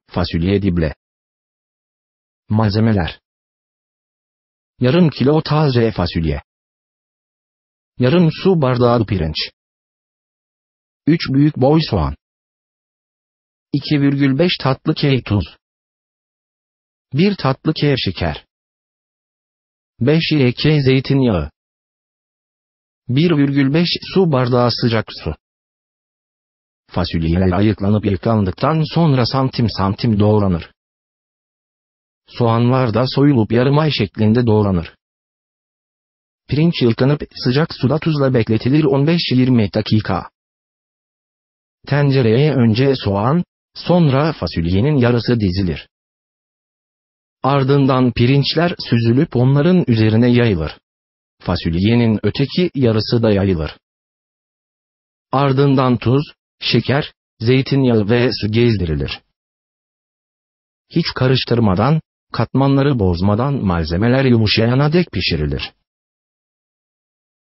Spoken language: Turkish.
Fasulye dible. Malzemeler: yarım kilo taze fasulye, yarım su bardağı pirinç, 3 büyük boy soğan, 2,5 tatlı kek tuz, 1 tatlı kek şeker, 5 yeke zeytinyağı, 1,5 su bardağı sıcak su. Fasulyeler ayıklanıp yıkandıktan sonra santim santim doğranır. Soğanlar da soyulup yarım ay şeklinde doğranır. Pirinç yıkanıp sıcak suda tuzla bekletilir 15-20 dakika. Tencereye önce soğan, sonra fasulyenin yarısı dizilir. Ardından pirinçler süzülüp onların üzerine yayılır. Fasulyenin öteki yarısı da yayılır. Ardından tuz, şeker, zeytinyağı ve su gezdirilir. Hiç karıştırmadan, katmanları bozmadan malzemeler yumuşayana dek pişirilir.